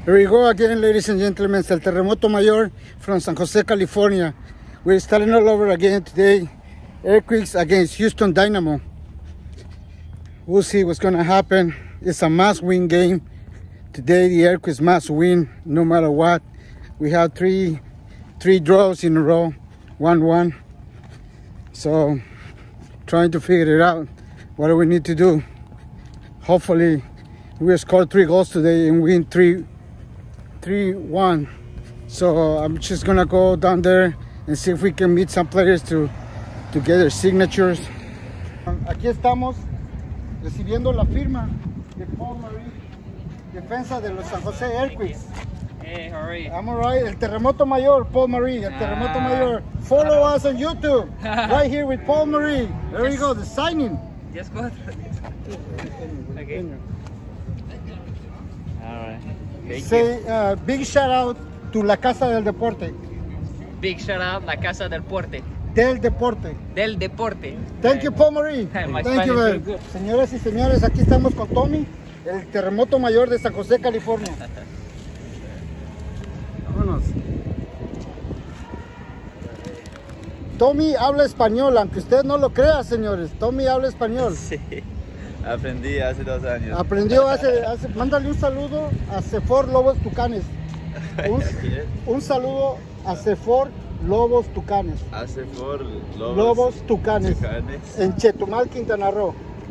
Here we go again, ladies and gentlemen. It's el terremoto mayor from San Jose, California. We're starting all over again today. Earthquakes against Houston Dynamo. We'll see what's going to happen. It's a must-win game. Today, the Earthquakes must win no matter what. We have three draws in a row, 1-1. So, trying to figure it out. What do we need to do? Hopefully, we'll score 3 goals today and win 3-1. So, I'm just going to go down there and see if we can meet some players to get their signatures. Aquí estamos recibiendo la firma de Paul Marie, defensa de los San Jose Earthquakes. Hey, how are you? I'm alright. El terremoto mayor, Paul Marie. El terremoto mayor. Follow us on YouTube. Right here with Paul Marie. There you go, the signing. Yes, go ahead. Okay. Alright. Say big shout out to La Casa del Deporte. Big shout out La Casa del Deporte. Del Deporte. Del Deporte. Thank you, Paul Marie. My Thank you, Spanish man. is good. Señoras y señores, aquí estamos con Tommy, el terremoto mayor de San José, California. Vámonos. Tommy habla español, aunque usted no lo crea, señores. Tommy habla español. Sí, aprendí hace 2 años. Aprendió mándale un saludo a Sefor Lobos Tucanes. Un saludo a Sefor Lobos Tucanes. Hace por Lobos Tucanes. En Chetumal, Quintana Roo.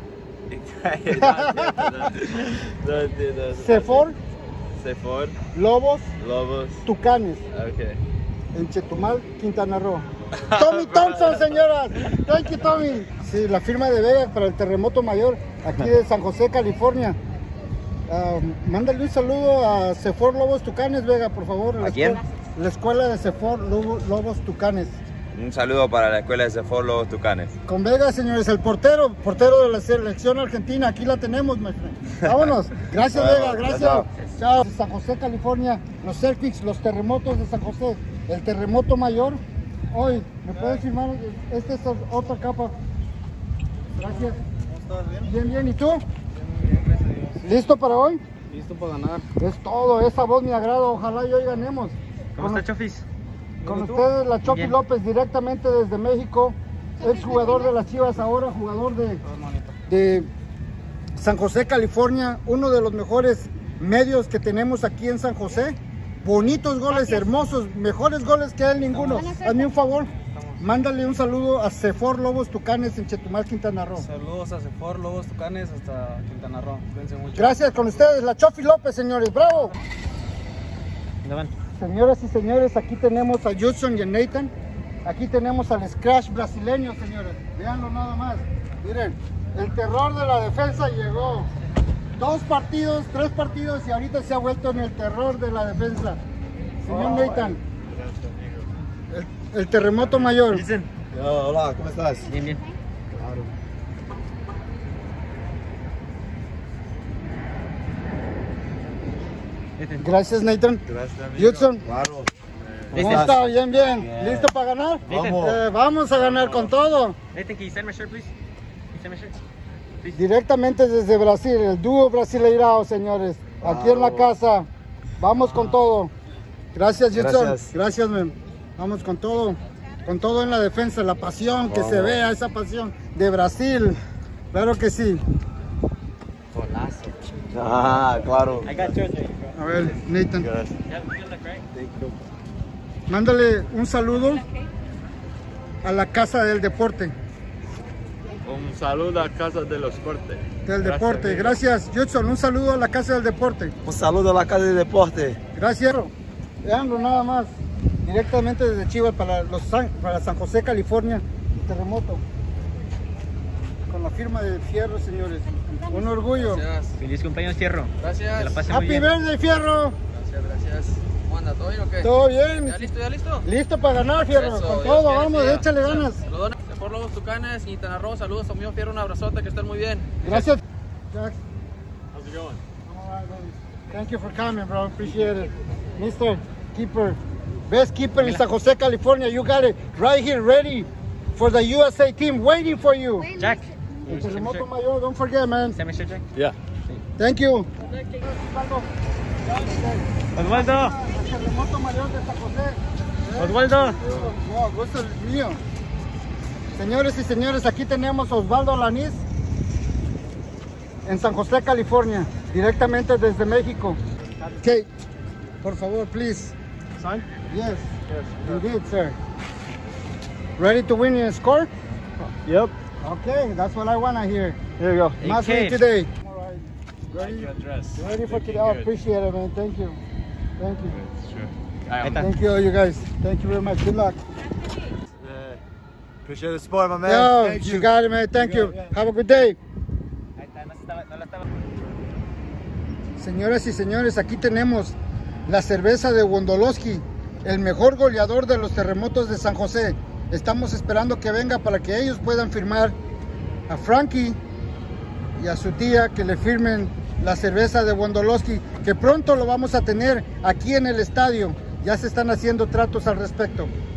No entiendo. Sefor Lobos Lobos. Tucanes. Okay. En Chetumal, Quintana Roo. Tommy Thompson, señoras. Thank you, Tommy. Sí, la firma de Vega para el terremoto mayor aquí de San José, California. Mándale un saludo a Sefor Lobos Tucanes, Vega, por favor. ¿A quién? La escuela de Sefor Lobos Tucanes. Un saludo para la escuela de Sefor Lobos Tucanes. Con Vega, señores, el portero de la selección argentina. Aquí la tenemos, my friend. Vámonos. Gracias, Vega. Gracias. Chao. San José, California. Los Earthquakes, los terremotos de San José. El terremoto mayor. Hoy, ¿me puedes firmar? Esta es otra capa. Gracias. ¿Cómo estás? ¿Bien? Bien, bien. ¿Y tú? Bien, gracias a Dios. ¿Listo para hoy? Listo para ganar. Es todo. Esa voz me agrada. Ojalá y hoy ganemos. ¿Cómo está, Chofis? Con ustedes, la Chofi Bien. López, directamente desde México. Ex jugador de las Chivas, ahora jugador de San José, California. Uno de los mejores medios que tenemos aquí en San José. Bonitos goles, hermosos, mejores goles que él ninguno. Hazme un favor, mándale un saludo a Sefor Lobos Tucanes en Chetumal, Quintana Roo. Saludos a Sefor Lobos Tucanes hasta Quintana Roo. Cuídense mucho. Gracias, con ustedes, la Chofi López, señores. ¡Bravo! ¿Dónde van? Señoras y señores, aquí tenemos a Judson y a Nathan. Aquí tenemos al Scratch brasileño, señores. Veanlo nada más. Miren, el terror de la defensa llegó. 2 partidos, 3 partidos y ahorita se ha vuelto en el terror de la defensa. Señor Nathan, el terremoto mayor. Hola, ¿cómo estás? Bien, bien. Gracias, Nathan. Gracias, amigo. Judson, Claro. ¿cómo está? Bien, bien. ¿Listo para ganar? Nathan. Vamos a ganar con todo. Nathan, can you sign my shirt, please? Can you sign my shirt? Directamente desde Brasil, el dúo brasileirao, señores. Aquí en la casa. Vamos con todo. Gracias, Judson. Gracias, man. Vamos con todo en la defensa, la pasión, que se vea esa pasión de Brasil. Claro que sí. Golazo. Ah, claro. I got yours right. A ver, Nathan, Yeah, you look right. mándale un saludo a la Casa del Deporte. Un saludo a Casa de los Cortes. Del Deporte. amigo. Gracias, Judson. Un saludo a la Casa del Deporte. Un saludo a la Casa de Deporte. Gracias. Veanlo nada más. Directamente desde Chivas para San José, California. Terremoto. Con la firma de Fierro, señores. Un orgullo. Gracias. Feliz cumpleaños, Fierro. Gracias. Que la pasen muy Happy bien. birthday, Fierro. Gracias. ¿Cómo anda? ¿Todo bien o qué? Todo bien. ¿Ya listo? ¿Ya listo? Listo para ganar, Fierro. Eso, Con Dios todo, quiere, vamos, sí, ya. échale ganas. Saludos a Sefor Lobos Tucanes, Quintana Roo. Saludos a mi Fierro, un abrazote, que estén muy bien. Gracias. Jack. How's it going? All right, buddy. Thank you for coming, bro. Appreciate it. Mr. Keeper. Best keeper in San Jose, California. You got it right here, ready for the USA team, waiting for you. Jack. El terremoto mayor, don't forget, man. Sign my shirt, Jack. Yeah. Thank you. Osvaldo. El terremoto mayor de San José. Osvaldo. No, gusto es mío. Señores y señores, aquí tenemos a Osvaldo Alanís en San José, California, directamente desde México. Okay, por favor, please. Sign? Yes, indeed, sir. Ready to win your score? Yep. Okay, that's what I want to hear. Here you go. Must Okay. win today. All right. Like Ready? your dress. Ready for Looking today? I good. appreciate it, man. Thank you. Thank you. It's true. Ahí está. Thank you, you guys. Thank you very much. Good luck. Appreciate the support, my man. Yo, Thank you got it, man. Thank you. Have a good day. Ahí está, no la estaba. Señoras y señores, aquí tenemos la cerveza de Wondolowski, el mejor goleador de los terremotos de San José. Estamos esperando que venga para que ellos puedan firmar a Frankie y a su tía, que le firmen la cerveza de Wondolowski, que pronto lo vamos a tener aquí en el estadio. Ya se están haciendo tratos al respecto.